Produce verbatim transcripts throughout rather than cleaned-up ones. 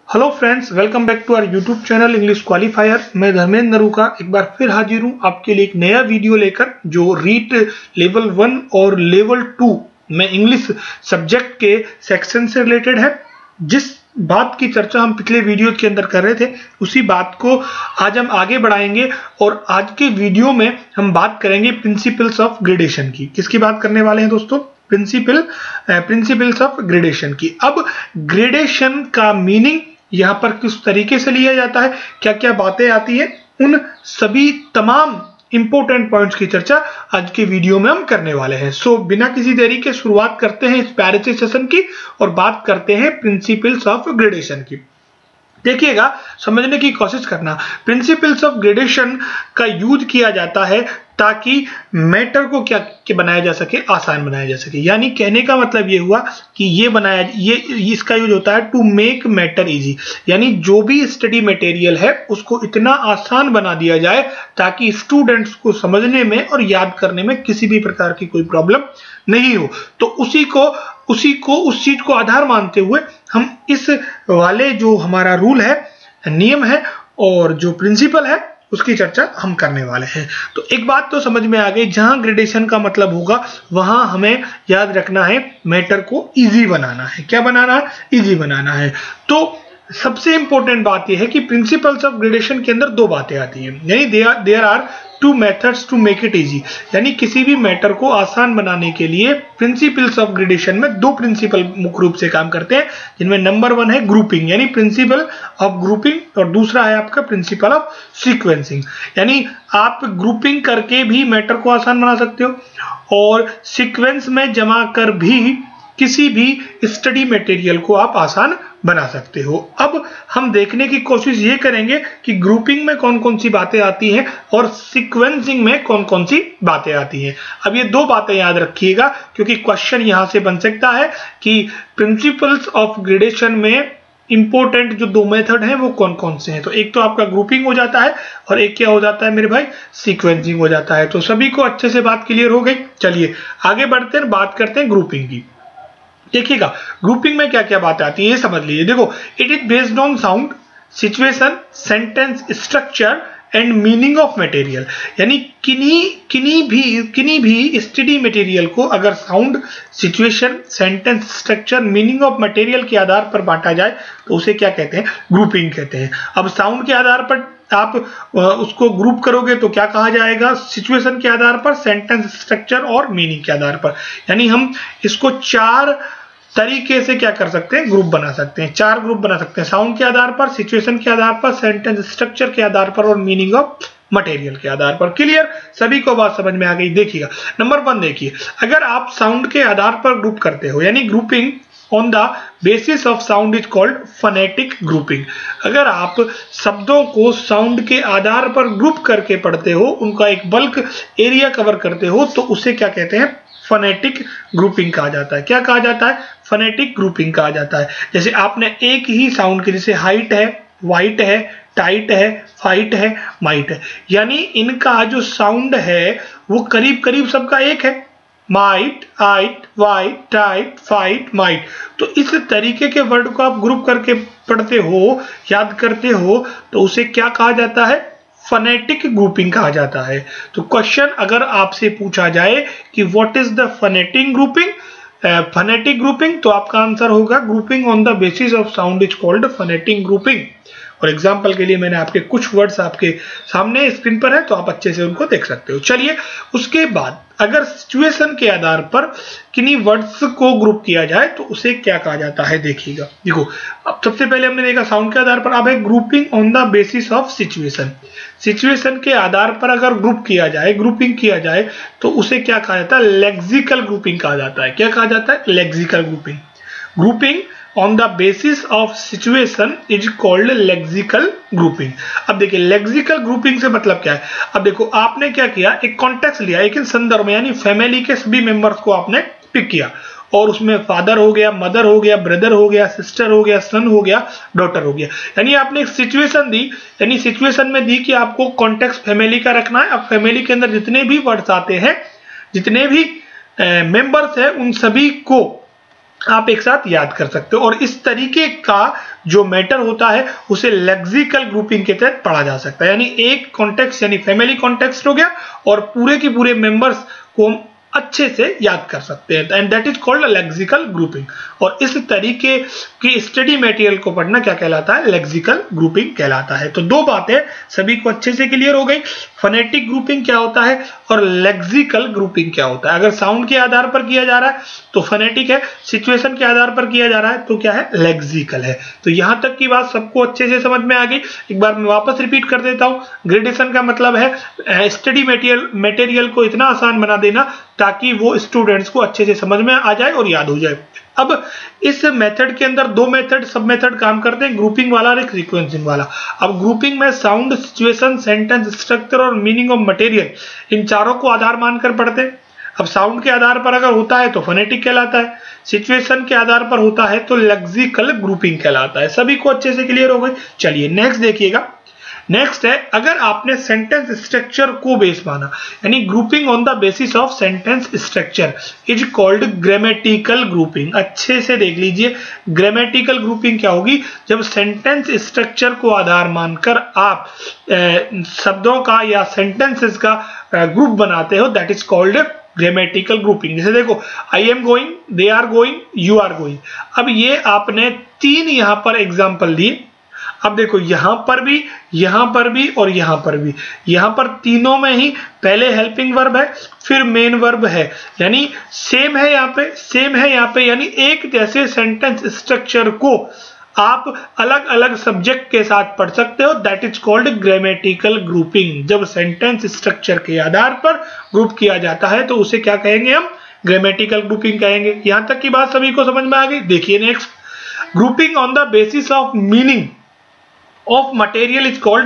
Hello friends, welcome back to our YouTube channel English Qualifier. मैं धर्मेंद्र नरूका एक बार फिर हाजिर हूँ आपके लिए एक नया वीडियो लेकर, जो रीट लेवल वन और लेवल टू में इंग्लिश सब्जेक्ट के सेक्शन से रिलेटेड है। जिस बात की चर्चा हम पिछले वीडियो के अंदर कर रहे थे, उसी बात को आज हम आगे बढ़ाएंगे और आज के वीडियो में हम बात करेंगे प्रिंसिपल्स ऑफ ग्रेडेशन की। किसकी बात करने वाले हैं दोस्तों? प्रिंसिपल प्रिंसिपल्स ऑफ ग्रेडेशन की। अब ग्रेडेशन का मीनिंग यहाँ पर किस तरीके से लिया जाता है, क्या क्या बातें आती है, उन सभी तमाम इंपॉर्टेंट पॉइंट्स की चर्चा आज के वीडियो में हम करने वाले हैं। सो so, बिना किसी देरी के शुरुआत करते हैं इस प्यारे से सेशन की और बात करते हैं प्रिंसिपल्स ऑफ ग्रेडेशन की। देखिएगा, समझने की कोशिश करना। प्रिंसिपल्स ऑफ ग्रेडेशन का यूज किया जाता है ताकि मैटर को क्या बनाया जा सके, आसान बनाया जा सके। यानी कहने का मतलब ये हुआ कि ये बनाया ये इसका यूज होता है टू मेक मैटर इजी। यानी जो भी स्टडी मटेरियल है उसको इतना आसान बना दिया जाए ताकि स्टूडेंट्स को समझने में और याद करने में किसी भी प्रकार की कोई प्रॉब्लम नहीं हो। तो उसी को उसी को उस चीज को आधार मानते हुए हम इस वाले जो हमारा रूल है, नियम है और जो प्रिंसिपल है, उसकी चर्चा हम करने वाले हैं। तो एक बात तो समझ में आ गई, जहां ग्रेडेशन का मतलब होगा वहां हमें याद रखना है मैटर को इजी बनाना है। क्या बनाना है? इजी बनाना है। तो सबसे इंपॉर्टेंट बात यह है कि प्रिंसिपल्स ऑफ ग्रेडेशन के अंदर दो बातें आती हैं। यानी there are two methods to make it easy. यानी किसी भी मैटर को आसान बनाने के लिए प्रिंसिपल्स ऑफ ग्रेडेशन में दो प्रिंसिपल मुख्य रूप से काम करते हैं, जिनमें नंबर वन है ग्रुपिंग, यानी प्रिंसिपल ऑफ ग्रुपिंग, और दूसरा है आपका प्रिंसिपल ऑफ सीक्वेंसिंग। यानी आप ग्रुपिंग करके भी मैटर को आसान बना सकते हो और सीक्वेंस में जमा कर भी किसी भी स्टडी मटेरियल को आप आसान बना सकते हो। अब हम देखने की कोशिश ये करेंगे कि ग्रुपिंग में कौन कौन सी बातें आती हैं और सीक्वेंसिंग में कौन कौन सी बातें आती हैं। अब ये दो बातें याद रखिएगा, क्योंकि क्वेश्चन यहां से बन सकता है कि प्रिंसिपल्स ऑफ ग्रेडेशन में इंपॉर्टेंट जो दो मेथड हैं वो कौन कौन से हैं। तो एक तो आपका ग्रुपिंग हो जाता है और एक क्या हो जाता है मेरे भाई? सीक्वेंसिंग हो जाता है। तो सभी को अच्छे से बात क्लियर हो गई। चलिए आगे बढ़ते हैं, बात करते हैं ग्रुपिंग की। देखिएगा, ग्रुपिंग में क्या क्या बात आती है ये समझ लीजिए। देखो, it is based on sound, situation, sentence structure and meaning of material. यानी किन्हीं किन्हीं भी किन्हीं भी स्टडी मटेरियल को अगर sound, situation, sentence structure, meaning of material के आधार पर बांटा जाए तो उसे क्या कहते हैं? ग्रुपिंग कहते हैं। अब साउंड के आधार पर आप उसको ग्रुप करोगे तो क्या कहा जाएगा? सिचुएशन के आधार पर, सेंटेंस स्ट्रक्चर और मीनिंग के आधार पर। यानी हम इसको चार तरीके से क्या कर सकते हैं? ग्रुप बना सकते हैं। चार ग्रुप बना सकते हैं, साउंड के आधार पर, सिचुएशन के आधार पर, सेंटेंस स्ट्रक्चर के आधार पर और मीनिंग ऑफ मटेरियल के आधार पर। क्लियर? सभी को बात समझ में आ गई। देखिएगा, नंबर वन देखिए, अगर आप साउंड के आधार पर ग्रुप करते हो, यानी grouping on the basis of sound is called phonetic grouping. अगर आप शब्दों को साउंड के आधार पर ग्रुप करके पढ़ते हो, उनका एक बल्क एरिया कवर करते हो, तो उसे क्या कहते हैं? फनेटिक ग्रुपिंग कहा जाता है। क्या कहा जाता है? फनेटिक ग्रुपिंग कहा जाता है। जैसे आपने एक ही साउंड के, जैसे हाइट है, वाइट है, टाइट है, फाइट है, माइट है, यानी इनका जो साउंड है वो करीब करीब सबका एक है। Might, ite, white, tight, fight, might. तो इस तरीके के वर्ड को आप ग्रुप करके पढ़ते हो, याद करते हो, तो उसे क्या कहा जाता है? फनेटिक ग्रुपिंग कहा जाता है। तो क्वेश्चन अगर आपसे पूछा जाए कि what is the phonetic grouping, phonetic grouping, तो आपका आंसर होगा grouping on the basis of sound is called phonetic grouping. और एग्जाम्पल के लिए मैंने आपके कुछ वर्ड्स आपके सामने स्क्रीन पर है, तो आप अच्छे से उनको देख सकते हो। चलिए, उसके बाद अगर सिचुएशन के आधार पर किन्हीं वर्ड्स को ग्रुप किया जाए तो उसे क्या कहा जाता है? देखिएगा, देखो, अब सबसे पहले हमने देखा साउंड के आधार पर। अब है grouping on the basis of situation. Situation के आधार पर अगर ग्रुप किया जाए, ग्रुपिंग किया जाए, तो उसे क्या कहा जाता है? लेक्सिकल ग्रुपिंग कहा जाता है। क्या कहा जाता है? Lexical grouping. Grouping on the basis of situation is called lexical grouping। अब देखिए, lexical grouping से मतलब क्या है? अब देखो, आपने क्या किया, एक कॉन्टेक्स्ट लिया, एक संदर्भ में, यानी फैमिली के सभी मेंबर्स को आपने पिक किया और उसमें फादर हो गया, मदर हो गया, ब्रदर हो गया, सिस्टर हो गया, सन हो गया, डॉटर हो गया। यानी आपने एक सिचुएशन दी, यानी सिचुएशन में दी कि आपको कॉन्टेक्स्ट फैमिली का रखना है। अब फैमिली के अंदर जितने भी वर्ड्स आते हैं, जितने भी मेंबर्स हैं, उन सभी को आप एक साथ याद कर सकते हो। और इस तरीके का जो मैटर होता है उसे लेक्सिकल ग्रुपिंग के तहत पढ़ा जा सकता है। यानी एक कॉन्टेक्स्ट यानी फैमिली कॉन्टेक्स्ट हो गया और पूरे के पूरे मेंबर्स को अच्छे से याद कर सकते हैं, and that is called lexical grouping. और इस तरीके की स्टडी मटेरियल को पढ़ना क्या कहलाता है? लेक्सिकल ग्रुपिंग कहलाता है। तो दो बातें सभी को अच्छे से क्लियर हो गई, फोनेटिक ग्रुपिंग क्या होता है और लेक्सिकल ग्रुपिंग क्या होता है। अगर साउंड के आधार पर किया जा रहा है तो फोनेटिक है, सिचुएशन के आधार पर किया जा रहा है तो क्या है? लेक्सिकल है। तो यहां तक की बात सबको अच्छे से समझ में आ गई। एक बार मैं वापस रिपीट कर देता हूं, ग्रेडेशन का मतलब है स्टडी मटेरियल मटेरियल को इतना आसान बना देना ताकि वो स्टूडेंट्स को अच्छे से समझ में आ जाए और याद हो जाए। अब इस मेथड के अंदर दो मेथड सब मेथड काम करते हैं, ग्रुपिंग वाला और एक सीक्वेंसिंग वाला। अब ग्रुपिंग में साउंड, सिचुएशन, सेंटेंस स्ट्रक्चर और मीनिंग ऑफ मटेरियल, इन चारों को आधार मानकर पढ़ते हैं। अब साउंड के आधार पर अगर होता है तो फोनेटिक कहलाता है, सिचुएशन के आधार पर होता है तो लेक्सिकल ग्रुपिंग कहलाता है। सभी को अच्छे से क्लियर हो गए। चलिए नेक्स्ट देखिएगा। नेक्स्ट है, अगर आपने सेंटेंस स्ट्रक्चर को बेस माना, यानी grouping on the basis of sentence structure is called grammatical grouping. अच्छे से देख लीजिए, ग्रामेटिकल ग्रुपिंग क्या होगी? जब सेंटेंस स्ट्रक्चर को आधार मानकर आप ए, शब्दों का या सेंटेंसेस का ग्रुप बनाते हो, that is called grammatical grouping. जैसे देखो, I am going, they are going, you are going. अब ये आपने तीन यहां पर एग्जाम्पल दिए। अब देखो यहां पर भी, यहां पर भी और यहां पर भी, यहां पर तीनों में ही पहले हेल्पिंग वर्ब है फिर मेन वर्ब है, यानी सेम है यहां पे, सेम है यहां पे, यानी एक जैसे सेंटेंस स्ट्रक्चर को आप अलग अलग सब्जेक्ट के साथ पढ़ सकते हो, that is called grammatical grouping. जब सेंटेंस स्ट्रक्चर के आधार पर ग्रुप किया जाता है तो उसे क्या कहेंगे? हम ग्रामेटिकल ग्रुपिंग कहेंगे। यहां तक की बात सभी को समझ में आ गई। देखिए next, grouping on the basis of meaning of material is called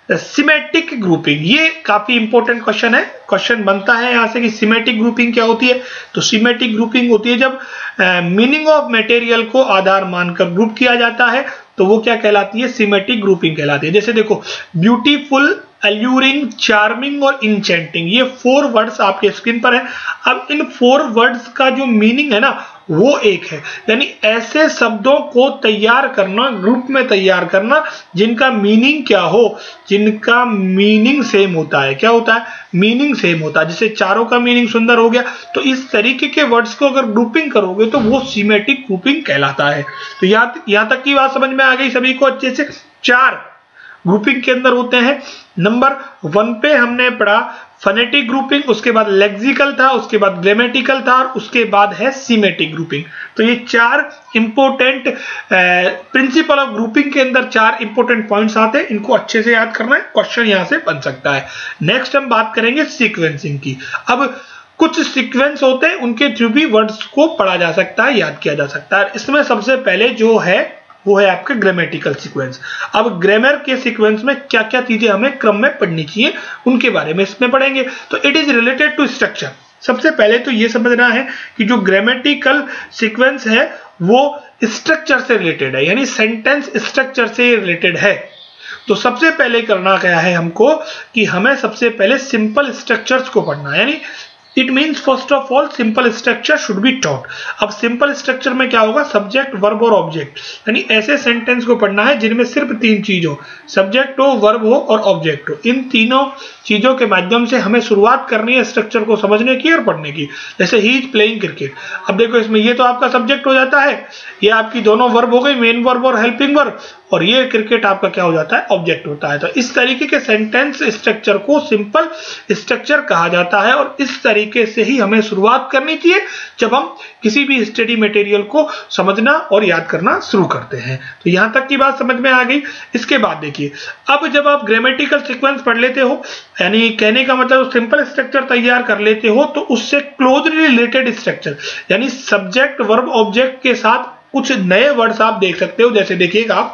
semantic grouping. ये काफी इंपॉर्टेंट क्वेश्चन है, क्वेश्चन बनता है यहां से कि सिमेटिक ग्रुपिंग क्या होती है। तो सिमेटिक ग्रुपिंग होती है जब मीनिंग ऑफ मटेरियल को आधार मानकर ग्रुप किया जाता है तो वो क्या कहलाती है? सिमेटिक ग्रुपिंग कहलाती है। जैसे देखो, ब्यूटीफुल, अल्यूरिंग, चार्मिंग और इंचेंटिंग, ये फोर वर्ड्स आपके स्क्रीन पर है। अब इन फोर वर्ड्स का जो मीनिंग है ना वो एक है, यानी ऐसे शब्दों को तैयार करना, ग्रुप में तैयार करना जिनका मीनिंग क्या हो, जिनका मीनिंग सेम होता है। क्या होता है? मीनिंग सेम होता है। जैसे चारों का मीनिंग सुंदर हो गया, तो इस तरीके के वर्ड्स को अगर ग्रुपिंग करोगे तो वो सिमेटिक ग्रुपिंग कहलाता है। तो यहाँ यहाँ तक की बात समझ में आ गई सभी को अच्छे से। चार ग्रुपिंग के अंदर होते हैं। नंबर वन पे हमने पढ़ा फोनेटिक ग्रुपिंग, उसके बाद लेक्सिकल था, उसके बाद ग्रामेटिकल था और उसके बाद है सिमेटिक ग्रुपिंग। तो ये चार इंपॉर्टेंट प्रिंसिपल ऑफ ग्रुपिंग के अंदर चार इंपॉर्टेंट पॉइंट्स आते हैं, इनको अच्छे से याद करना है, क्वेश्चन यहां से बन सकता है। नेक्स्ट हम बात करेंगे सीक्वेंसिंग की। अब कुछ सीक्वेंस होते हैं, उनके थ्रू भी वर्ड्स को पढ़ा जा सकता है, याद किया जा सकता है। इसमें सबसे पहले जो है वो है आपके ग्रामेटिकल सीक्वेंस। अब ग्रामर के सीक्वेंस में क्या क्या चीजें हमें क्रम में पढ़नी चाहिए उनके बारे में इसमें पढ़ेंगे। तो it is related to structure. सबसे पहले तो ये समझना है कि जो ग्रामेटिकल सीक्वेंस है वो स्ट्रक्चर से रिलेटेड है, यानी सेंटेंस स्ट्रक्चर से रिलेटेड है। तो सबसे पहले करना क्या है हमको कि हमें सबसे पहले सिंपल स्ट्रक्चर्स को पढ़ना है, यानी it means first of all simple structure should be taught. अब सिंपल स्ट्रक्चर में क्या होगा? सब्जेक्ट, वर्ब और ऑब्जेक्ट, यानी ऐसे सेंटेंस को पढ़ना है जिनमें सिर्फ तीन चीज हो, सब्जेक्ट हो, वर्ब हो और ऑब्जेक्ट हो। इन तीनों चीजों के माध्यम से हमें शुरुआत करनी है स्ट्रक्चर को समझने की और पढ़ने की। जैसे ही इज प्लेइंग क्रिकेट, अब देखो इसमें ये तो आपका सब्जेक्ट हो जाता है, ये आपकी दोनों वर्ब हो गई, मेन वर्ब और हेल्पिंग वर्ब, और ये क्रिकेट आपका क्या हो जाता है? ऑब्जेक्ट होता है। तो इस तरीके के सेंटेंस स्ट्रक्चर को सिंपल स्ट्रक्चर कहा जाता है और इस तरीके से ही हमें शुरुआत करनी चाहिए जब हम किसी भी स्टडी मटेरियल को समझना और याद करना शुरू करते हैं। तो यहां तक की बात समझ में आ गई। इसके बाद देखिए, अब जब आप ग्रामेटिकल सीक्वेंस पढ़ लेते हो, यानी कहने का मतलब सिंपल स्ट्रक्चर तैयार कर लेते हो, तो उससे क्लोजली रिलेटेड स्ट्रक्चर यानी सब्जेक्ट, वर्ब, ऑब्जेक्ट के साथ कुछ नए वर्ड्स आप देख सकते हो। जैसे देखिएगा आप,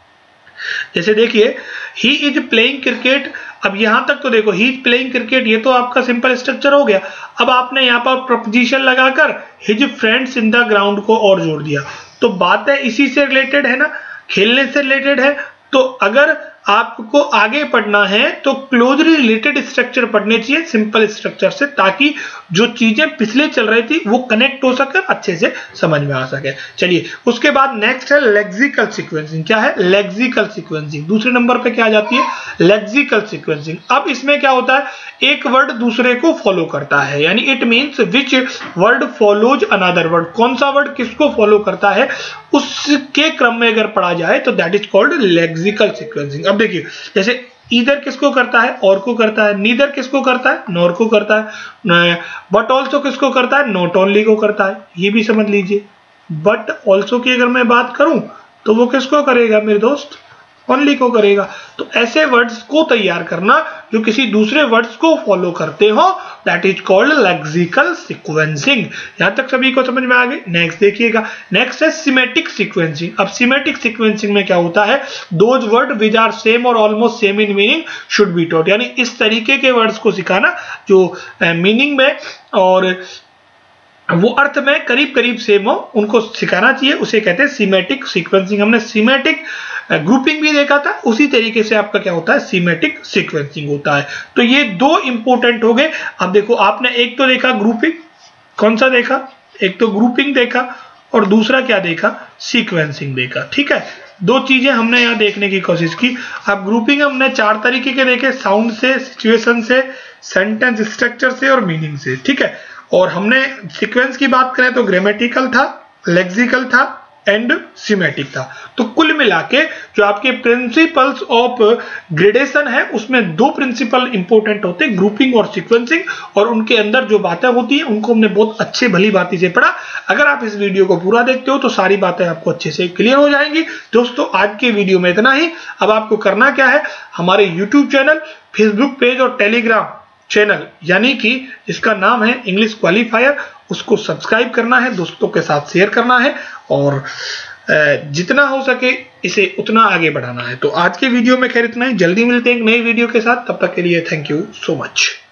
जैसे देखिए ही इज प्लेइंग क्रिकेट। अब यहां तक तो देखो ही इज प्लेइंग क्रिकेट, ये तो आपका सिंपल स्ट्रक्चर हो गया। अब आपने यहां पर प्रपोजिशन लगाकर his friends in the ground को और जोड़ दिया, तो बात है इसी से रिलेटेड है ना, खेलने से रिलेटेड है। तो अगर आपको आगे पढ़ना है तो क्लोजली रिलेटेड स्ट्रक्चर पढ़ने चाहिए सिंपल स्ट्रक्चर से, ताकि जो चीजें पिछले चल रही थी वो कनेक्ट हो सके, अच्छे से समझ में आ सके। चलिए उसके बाद नेक्स्ट है लेक्सिकल सीक्वेंसिंग। क्या है? Lexical sequencing. दूसरे नंबर पे क्या आ जाती है? Lexical sequencing. अब इसमें क्या होता है, एक वर्ड दूसरे को फॉलो करता है, यानी it means which word follows another word. कौन सा वर्ड किसको फॉलो करता है उसके क्रम में अगर पढ़ा जाए तो that is called lexical sequencing. अब देखिए जैसे ईदर किसको करता है? और को करता है। नीदर किसको करता है? नॉर को करता है। बट ऑल्सो किसको करता है? नॉट ओनली को करता है। ये भी समझ लीजिए। बट ऑल्सो की अगर मैं बात करूं तो वो किसको करेगा मेरे दोस्त? ओनली को करेगा। तो ऐसे वर्ड्स को तैयार करना जो किसी दूसरे वर्ड्स को फॉलो करते हो, that is called lexical sequencing. यहां तक सभी को समझ में आ गई। नेक्स्ट देखिएगा, नेक्स्ट है सिमेटिक सीक्वेंसिंग। अब सिमेटिक सीक्वेंसिंग में क्या होता है, those word which are same और almost same in meaning should be taught, यानी इस तरीके के वर्ड्स को सिखाना जो मीनिंग में और वो अर्थ में करीब करीब सेम हो, उनको सिखाना चाहिए, उसे कहते हैं सिमेटिक सीक्वेंसिंग। हमने सिमेटिक ग्रुपिंग भी देखा था, उसी तरीके से आपका क्या होता है, सिमेटिक सीक्वेंसिंग होता है। तो ये दो इंपॉर्टेंट हो गए। अब देखो आपने एक तो देखा ग्रुपिंग, कौन सा देखा? एक तो ग्रुपिंग देखा और दूसरा क्या देखा? सीक्वेंसिंग देखा। ठीक है, दो चीजें हमने यहाँ देखने की कोशिश की। अब ग्रुपिंग हमने चार तरीके के देखे, साउंड से, सिचुएशन से, सेंटेंस स्ट्रक्चर से और मीनिंग से। ठीक है, और हमने सीक्वेंस की बात करें तो ग्रामेटिकल था, लेक्सिकल था एंड सिमेटिक था। तो कुल मिला के जो आपके प्रिंसिपल्स ऑफ ग्रेडेशन है उसमें दो प्रिंसिपल इंपॉर्टेंट होते हैं, ग्रुपिंग और सीक्वेंसिंग, और उनके अंदर जो बातें होती हैं उनको हमने बहुत अच्छे भली बाती से पढ़ा। अगर आप इस वीडियो को पूरा देखते हो तो सारी बातें आपको अच्छे से क्लियर हो जाएंगी। दोस्तों आज के वीडियो में इतना ही। अब आपको करना क्या है, हमारे यूट्यूब चैनल, फेसबुक पेज और टेलीग्राम चैनल यानी कि जिसका नाम है इंग्लिश क्वालिफायर, उसको सब्सक्राइब करना है, दोस्तों के साथ शेयर करना है और जितना हो सके इसे उतना आगे बढ़ाना है। तो आज के वीडियो में खैर इतना ही। जल्दी मिलते हैं एक नई वीडियो के साथ, तब तक के लिए थैंक यू सो मच।